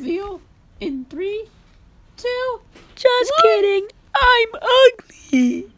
reveal in 3, 2, Just 1. kidding. I'm ugly.